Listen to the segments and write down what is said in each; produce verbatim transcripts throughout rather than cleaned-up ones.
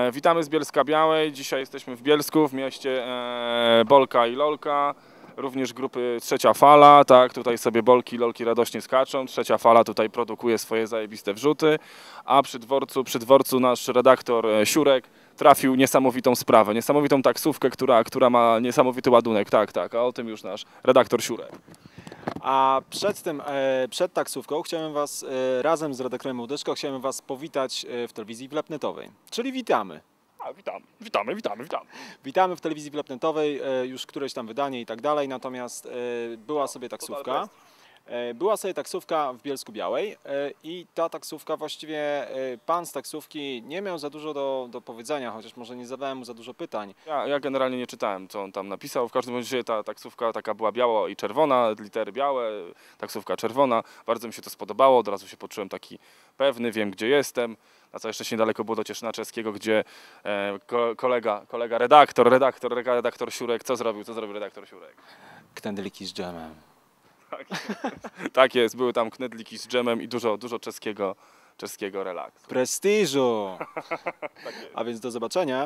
E, witamy z Bielska Białej. Dzisiaj jesteśmy w Bielsku, w mieście e, Bolka i Lolka. Również grupy Trzecia Fala, tak, tutaj sobie Bolki i Lolki radośnie skaczą. Trzecia Fala tutaj produkuje swoje zajebiste wrzuty, a przy dworcu, przy dworcu nasz redaktor Siurek trafił niesamowitą sprawę, niesamowitą taksówkę, która, która ma niesamowity ładunek, tak, tak, a o tym już nasz redaktor Siurek. A przed tym, przed taksówką chciałem Was razem z redaktorem Łódeczko chciałem Was powitać w telewizji wlepnetowej, czyli witamy. A, witamy, witamy, witamy, witamy. Witamy w telewizji wlepnetowej, już któreś tam wydanie i tak dalej, natomiast była sobie taksówka. Była sobie taksówka w Bielsku Białej i ta taksówka, właściwie pan z taksówki nie miał za dużo do, do powiedzenia, chociaż może nie zadałem mu za dużo pytań. Ja, ja generalnie nie czytałem, co on tam napisał. W każdym razie ta taksówka taka była biała i czerwona, litery białe, taksówka czerwona. Bardzo mi się to spodobało, od razu się poczułem taki pewny, wiem gdzie jestem. Na całe szczęście niedaleko było do Cieszyna Czeskiego, gdzie e, ko, kolega, kolega redaktor, redaktor, redaktor Siurek, co zrobił, co zrobił redaktor Siurek? Knedliki z dżemem. Tak, tak jest, były tam knedliki z dżemem i dużo, dużo czeskiego, czeskiego relaksu. Prestiżu! Tak jest. A więc do zobaczenia.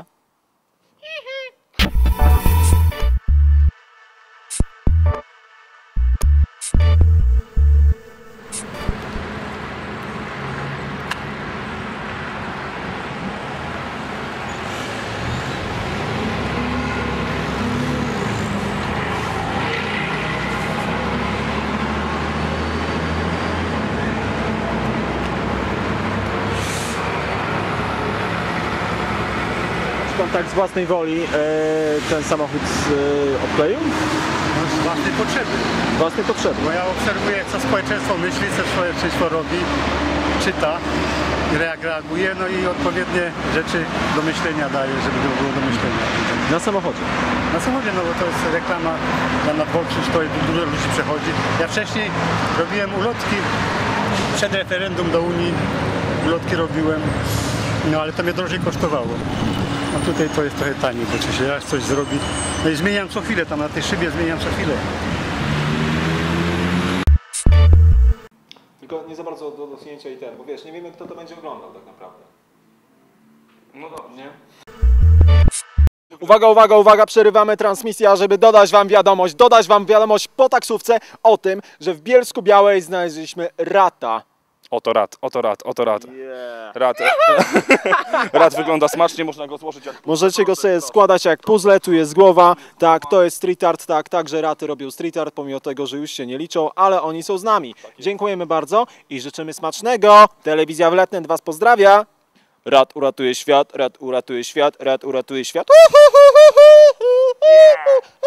Pan tak z własnej woli e, ten samochód e, obkleił? No, z własnej potrzeby. Z własnej potrzeby. Bo ja obserwuję, co społeczeństwo myśli, co społeczeństwo robi, czyta, jak reaguje, no i odpowiednie rzeczy do myślenia daje, żeby to było do myślenia. Na samochodzie? Na samochodzie, no bo to jest reklama dla nadworczy, stoi, dużo ludzi przechodzi. Ja wcześniej robiłem ulotki przed referendum do Unii, ulotki robiłem, no ale to mnie drożej kosztowało. A tutaj to jest trochę taniej, bo czy się raz coś zrobi. No i zmieniam co chwilę, tam na tej szybie zmieniam co chwilę. Tylko nie za bardzo do dosunięcia i ten, bo wiesz, nie wiemy kto to będzie oglądał tak naprawdę. No dobrze. Nie? Uwaga, uwaga, uwaga, przerywamy transmisję, żeby dodać Wam wiadomość, dodać Wam wiadomość po taksówce o tym, że w Bielsku Białej znaleźliśmy rata. Oto rad, oto rad, oto rad. Yeah. Rad, rad wygląda smacznie, można go złożyć jak puzzle. Możecie go sobie składać jak puzzle, tu jest głowa, tak, to jest street art, tak, także raty robią street art, pomimo tego, że już się nie liczą, ale oni są z nami. Dziękujemy bardzo i życzymy smacznego. Telewizja Wlepnet Was pozdrawia. Rad uratuje świat, rad uratuje świat, rad uratuje świat.